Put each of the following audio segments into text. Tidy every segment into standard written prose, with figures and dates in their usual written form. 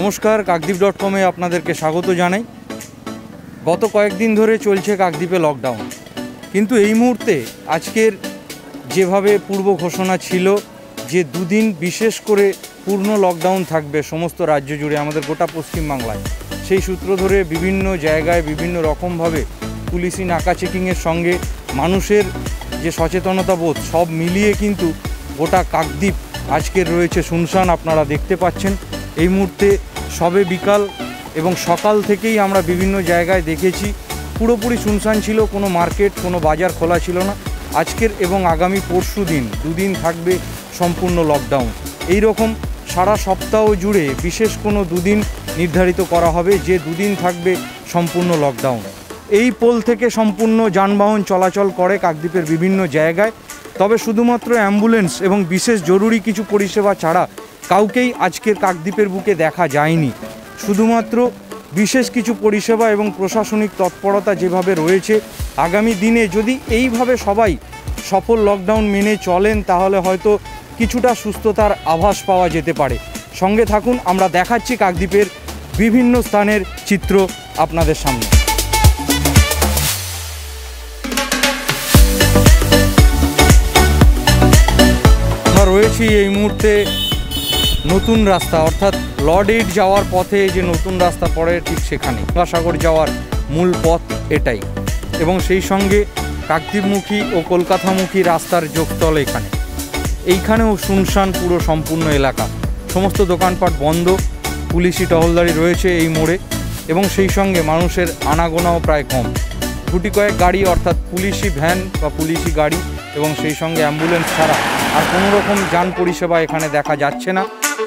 নমস্কার, কাকদ্বীপ.com আপনাদেরকে স্বাগত জানাই। গত কয়েকদিন ধরে চলছে কাকদ্বীপে লকডাউন, কিন্তু এই মুহূর্তে আজকের যেভাবে পূর্ব ঘোষণা ছিল যে দুদিন বিশেষ করে পূর্ণ লকডাউন থাকবে সমস্ত রাজ্য জুড়ে, আমাদের গোটা পশ্চিমবাংলায়, সেই সূত্র ধরে বিভিন্ন জায়গায় বিভিন্ন রকমভাবে পুলিশি নাকা চেকিংয়ের সঙ্গে মানুষের যে সচেতনতা বোধ সব মিলিয়ে কিন্তু গোটা কাকদ্বীপ আজকের রয়েছে শুনশান। আপনারা দেখতে পাচ্ছেন এই মুহূর্তে সবে বিকাল এবং সকাল থেকেই আমরা বিভিন্ন জায়গায় দেখেছি পুরোপুরি শুনশান ছিল, কোনো মার্কেট কোনো বাজার খোলা ছিল না। আজকের এবং আগামী পরশু দিন দুদিন থাকবে সম্পূর্ণ লকডাউন। এই রকম সারা সপ্তাহ জুড়ে বিশেষ কোনো দুদিন নির্ধারিত করা হবে যে দুদিন থাকবে সম্পূর্ণ লকডাউন। এই পোল থেকে সম্পূর্ণ যানবাহন চলাচল করে কাকদ্বীপের বিভিন্ন জায়গায়, তবে শুধুমাত্র অ্যাম্বুলেন্স এবং বিশেষ জরুরি কিছু পরিষেবা ছাড়া কাউকেই আজকের কাকদ্বীপের বুকে দেখা যায়নি। শুধুমাত্র বিশেষ কিছু পরিষেবা এবং প্রশাসনিক তৎপরতা যেভাবে রয়েছে, আগামী দিনে যদি এইভাবে সবাই সফল লকডাউন মেনে চলেন তাহলে হয়তো কিছুটা সুস্থতার আভাস পাওয়া যেতে পারে। সঙ্গে থাকুন, আমরা দেখাচ্ছি কাকদ্বীপের বিভিন্ন স্থানের চিত্র আপনাদের সামনে। আমরা রয়েছি এই মুহূর্তে নতুন রাস্তা, অর্থাৎ লর্ড এইড যাওয়ার পথে যে নতুন রাস্তা পড়ে ঠিক সেখানে গঙ্গাসাগর যাওয়ার মূল পথ এটাই, এবং সেই সঙ্গে কাকদ্বীপমুখী ও কলকাতামুখী রাস্তার যোগতল এইখানেও শুনশান পুরো সম্পূর্ণ এলাকা, সমস্ত দোকানপাট বন্ধ, পুলিশি টহলদারি রয়েছে এই মোড়ে, এবং সেই সঙ্গে মানুষের আনাগোনাও প্রায় কম। গুটি কয়েক গাড়ি অর্থাৎ পুলিশি ভ্যান বা পুলিশি গাড়ি এবং সেই সঙ্গে অ্যাম্বুলেন্স ছাড়া আর কোনো রকম যান পরিষেবা এখানে দেখা যাচ্ছে না।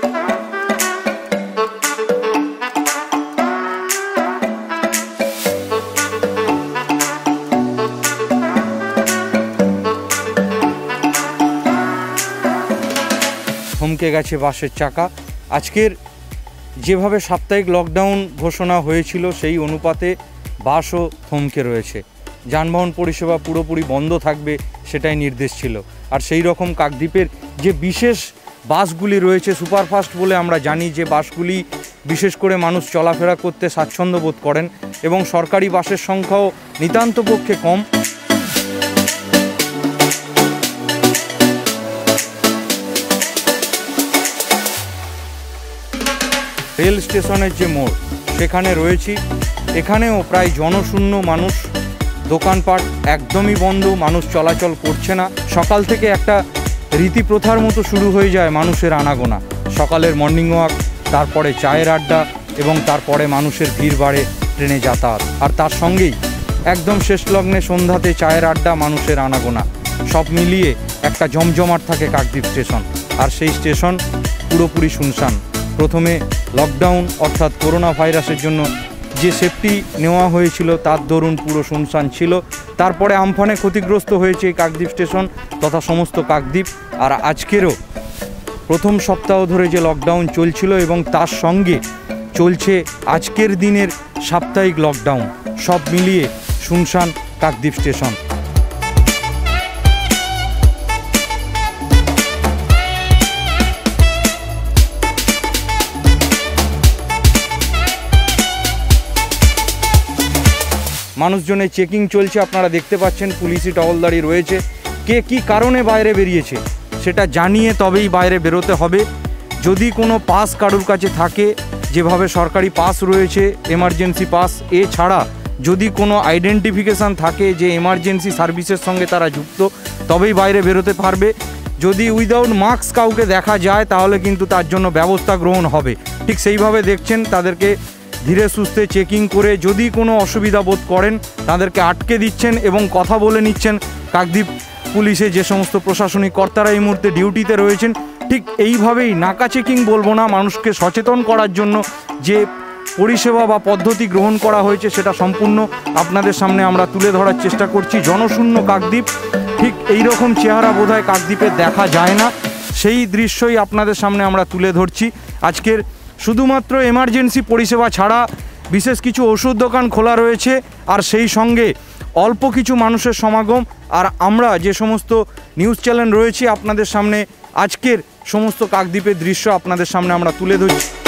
থমকে গেছে বাসের চাকা। আজকের যেভাবে সাপ্তাহিক লকডাউন ঘোষণা হয়েছিল সেই অনুপাতে বাসও থমকে রয়েছে, যানবাহন পরিষেবা পুরোপুরি বন্ধ থাকবে সেটাই নির্দেশ ছিল। আর সেই রকম কাকদ্বীপের যে বিশেষ বাসগুলি রয়েছে, সুপারফাস্ট বলে আমরা জানি, যে বাসগুলি বিশেষ করে মানুষ চলাফেরা করতে স্বাচ্ছন্দ্য বোধ করেন, এবং সরকারি বাসের সংখ্যাও নিতান্ত পক্ষে কম। রেল স্টেশনের যে মোড় সেখানে রয়েছি, এখানেও প্রায় জনশূন্য, মানুষ, দোকানপাট একদমই বন্ধ, মানুষ চলাচল করছে না। সকাল থেকে একটা রীতিপ্রথার মতো শুরু হয়ে যায় মানুষের আনাগোনা, সকালের মর্নিং ওয়াক, তারপরে চায়ের আড্ডা এবং তারপরে মানুষের ভিড় বাড়ে ট্রেনে যাতায়াত, আর তার সঙ্গেই একদম শেষ লগ্নে সন্ধ্যাতে চায়ের আড্ডা, মানুষের আনাগোনা, সব মিলিয়ে একটা জমজমাট থাকে কাকদ্বীপ স্টেশন। আর সেই স্টেশন পুরোপুরি শুনশান। প্রথমে লকডাউন অর্থাৎ করোনা ভাইরাসের জন্য যে সেফটি নেওয়া হয়েছিল তার দরুন পুরো শুনশান ছিল, তারপরে আমফানে ক্ষতিগ্রস্ত হয়েছে এই কাকদ্বীপ স্টেশন তথা সমস্ত কাকদ্বীপ। আর আজকেরও প্রথম সপ্তাহ ধরে যে লকডাউন চলছিল এবং তার সঙ্গে চলছে আজকের দিনের সাপ্তাহিক লকডাউন, সব মিলিয়ে শুনশান কাকদ্বীপ স্টেশন। মানুষজনের চেকিং চলছে, আপনারা দেখতে পাচ্ছেন, পুলিশি টহলদারি রয়েছে। কে কী কারণে বাইরে বেরিয়েছে সেটা জানিয়ে তবেই বাইরে বেরোতে হবে। যদি কোনো পাস কারুর কাছে থাকে, যেভাবে সরকারি পাস রয়েছে, এমার্জেন্সি পাস, এছাড়া যদি কোনো আইডেন্টিফিকেশান থাকে যে এমার্জেন্সি সার্ভিসের সঙ্গে তারা যুক্ত, তবেই বাইরে বেরোতে পারবে। যদি উইদাউট মাস্ক কাউকে দেখা যায় তাহলে কিন্তু তার জন্য ব্যবস্থা গ্রহণ হবে। ঠিক সেইভাবে দেখছেন তাদেরকে ধীরে সুস্থে চেকিং করে যদি কোনো অসুবিধা বোধ করেন তাদেরকে আটকে দিচ্ছেন এবং কথা বলে নিচ্ছেন। কাকদ্বীপ পুলিশে যে সমস্ত প্রশাসনিক কর্তারা এই মুহূর্তে ডিউটিতে রয়েছেন, ঠিক এইভাবেই নাকা চেকিং বলবো না, মানুষকে সচেতন করার জন্য যে পরিষেবা বা পদ্ধতি গ্রহণ করা হয়েছে সেটা সম্পূর্ণ আপনাদের সামনে আমরা তুলে ধরার চেষ্টা করছি। জনশূন্য কাকদ্বীপ, ঠিক এই রকম চেহারা বোধহয় কাকদ্বীপে দেখা যায় না, সেই দৃশ্যই আপনাদের সামনে আমরা তুলে ধরছি। আজকের শুধুমাত্র এমার্জেন্সি পরিষেবা ছাড়া বিশেষ কিছু ওষুধ দোকান খোলা রয়েছে, আর সেই সঙ্গে অল্প কিছু মানুষের সমাগম। আর আমরা যে সমস্ত নিউজ চ্যানেল রয়েছে আপনাদের সামনে আজকের সমস্ত কাকদ্বীপের দৃশ্য আপনাদের সামনে আমরা তুলে ধরছি।